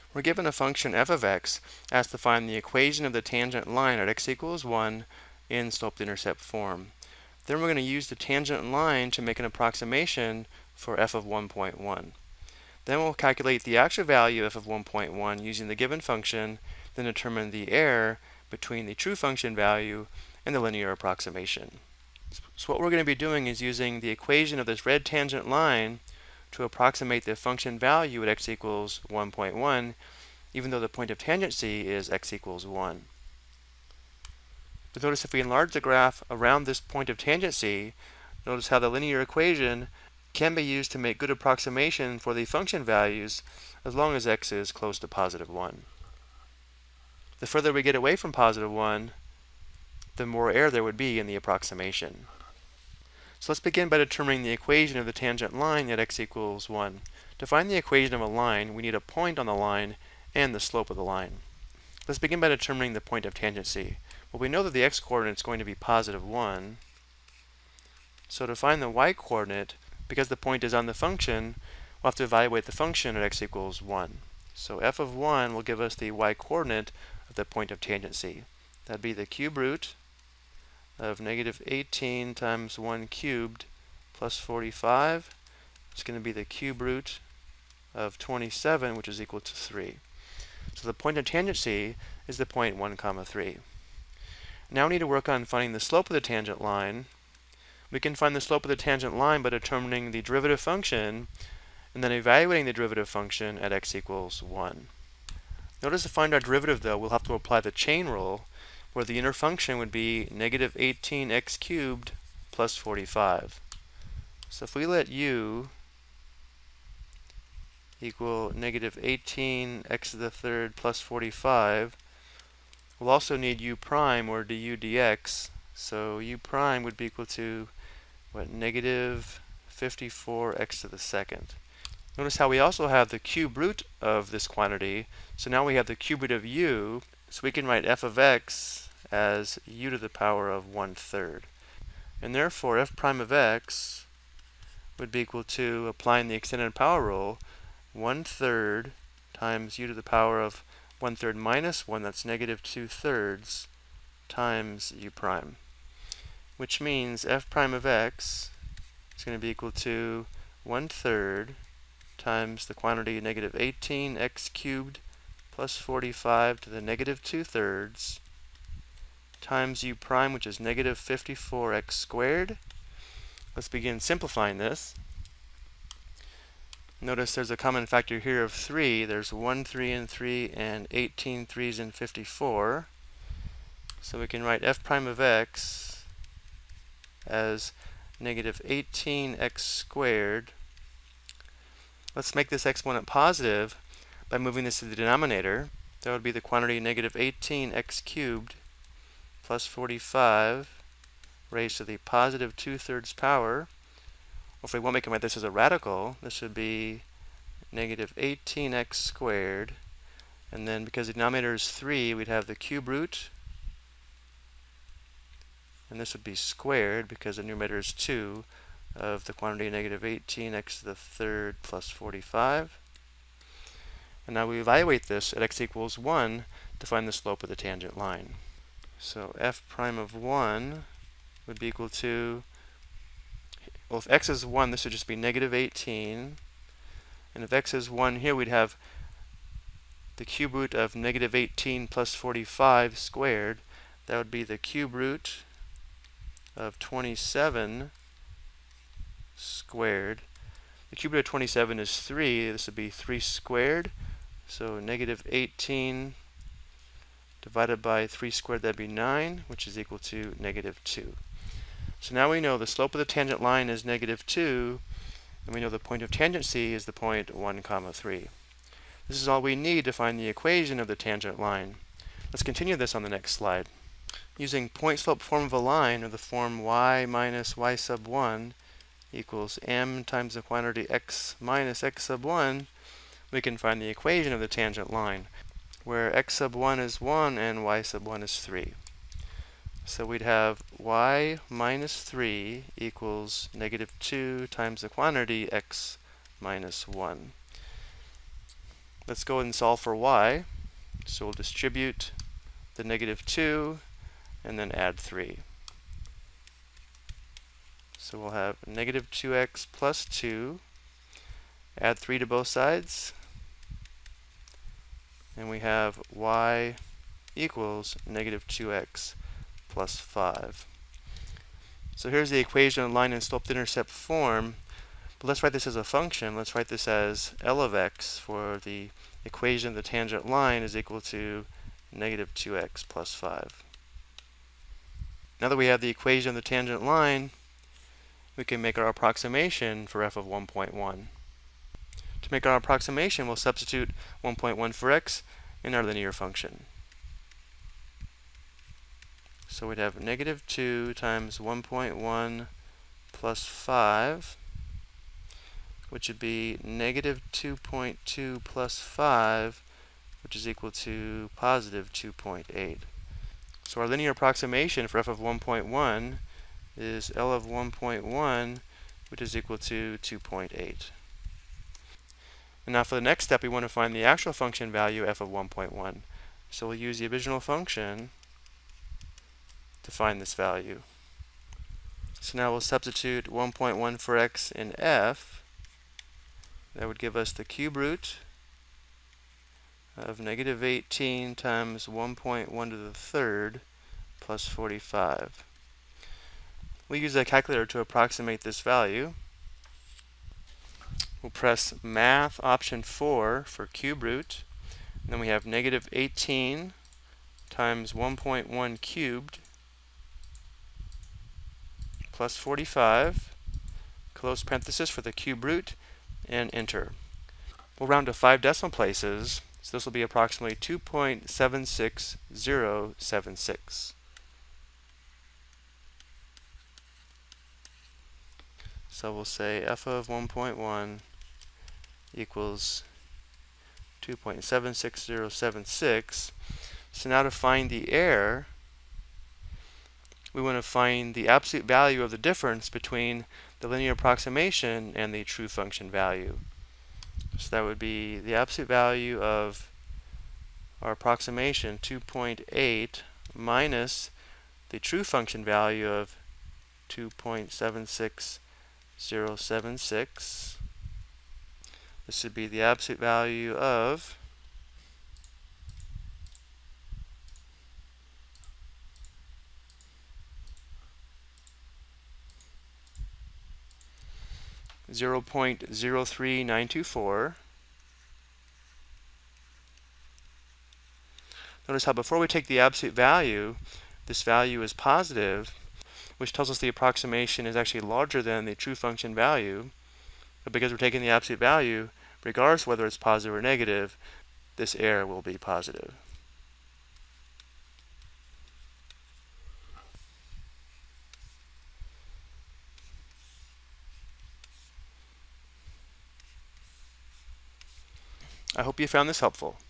We're given a function f of x, asked to find the equation of the tangent line at x equals 1 in slope-to-intercept form. Then we're going to use the tangent line to make an approximation for f of 1.1. Then we'll calculate the actual value of f of 1.1 using the given function, then determine the error between the true function value and the linear approximation. So what we're going to be doing is using the equation of this red tangent line to approximate the function value at x equals 1.1, even though the point of tangency is x equals 1. But notice if we enlarge the graph around this point of tangency, notice how the linear equation can be used to make good approximation for the function values as long as x is close to positive 1. The further we get away from positive 1, the more error there would be in the approximation. So let's begin by determining the equation of the tangent line at x equals 1. To find the equation of a line, we need a point on the line and the slope of the line. Let's begin by determining the point of tangency. Well, we know that the x-coordinate is going to be positive 1. So to find the y-coordinate, because the point is on the function, we'll have to evaluate the function at x equals 1. So f of 1 will give us the y-coordinate of the point of tangency. That'd be the cube root of negative 18 times 1 cubed plus 45. It's going to be the cube root of 27, which is equal to 3. So the point of tangency is the point 1, 3. Now we need to work on finding the slope of the tangent line. We can find the slope of the tangent line by determining the derivative function and then evaluating the derivative function at x equals 1. Notice to find our derivative, though, we'll have to apply the chain rule, where the inner function would be negative 18x cubed plus 45. So if we let u equal negative 18x to the third plus 45, we'll also need u prime, or du dx. So u prime would be equal to, what, negative 54x to the second. Notice how we also have the cube root of this quantity. So now we have the cube root of u, so we can write f of x as u to the power of 1/3. And therefore f prime of x would be equal to, applying the extended power rule, 1/3 times u to the power of 1/3 minus 1, that's negative 2/3, times u prime. Which means f prime of x is going to be equal to 1/3 times the quantity negative 18x cubed plus 45 to the negative 2/3 times u prime, which is negative 54x squared. Let's begin simplifying this. Notice there's a common factor here of 3. There's 1 3 and 3 and 18 3s and 54. So we can write f prime of x as negative 18x squared. Let's make this exponent positive by moving this to the denominator. That would be the quantity negative 18x cubed plus 45 raised to the positive 2/3 power. Or if we want to write this as a radical, this would be negative 18x squared. And then because the denominator is 3, we'd have the cube root. And this would be squared because the numerator is 2 of the quantity negative 18x to the third plus 45. And now we evaluate this at x equals 1 to find the slope of the tangent line. So f prime of 1 would be equal to, well, if x is 1, this would just be negative 18. And if x is 1 here, we'd have the cube root of negative 18 plus 45 squared. That would be the cube root of 27 squared. The cube root of 27 is 3. This would be 3 squared. So negative 18 divided by 3 squared, that'd be 9, which is equal to negative 2. So now we know the slope of the tangent line is negative 2, and we know the point of tangency is the point 1, 3. This is all we need to find the equation of the tangent line. Let's continue this on the next slide. Using point-slope form of a line, or the form y minus y sub 1 equals m times the quantity x minus x sub 1, we can find the equation of the tangent line, where x sub 1 is 1 and y sub 1 is 3. So we'd have y minus 3 equals negative 2 times the quantity x minus 1. Let's go ahead and solve for y. So we'll distribute the negative 2 and then add 3. So we'll have negative 2x plus 2, add 3 to both sides, and we have y equals negative 2x plus 5. So here's the equation of line and slope-intercept form. But let's write this as a function. Let's write this as L of x for the equation of the tangent line is equal to negative 2x plus 5. Now that we have the equation of the tangent line, we can make our approximation for f of 1.1. To make our approximation, we'll substitute 1.1 for x in our linear function. So we'd have negative 2 times 1.1 plus 5, which would be negative 2.2 plus 5, which is equal to positive 2.8. So our linear approximation for f of 1.1 is L of 1.1, which is equal to 2.8. And now for the next step, we want to find the actual function value f of 1.1. So we'll use the original function to find this value. So now we'll substitute 1.1 for x in f. That would give us the cube root of negative 18 times 1.1 to the third plus 45. We'll use a calculator to approximate this value. We'll press math option 4 for cube root. And then we have negative 18 times 1.1 cubed plus 45, close parenthesis for the cube root, and enter. We'll round to 5 decimal places, so this will be approximately 2.76076. So we'll say f of 1.1 equals 2.76076. So now to find the error, we want to find the absolute value of the difference between the linear approximation and the true function value. So that would be the absolute value of our approximation, 2.8, minus the true function value of 2.76076. This would be the absolute value of 0.03924. Notice how before we take the absolute value, this value is positive, which tells us the approximation is actually larger than the true function value. But because we're taking the absolute value, regardless of whether it's positive or negative, this error will be positive. I hope you found this helpful.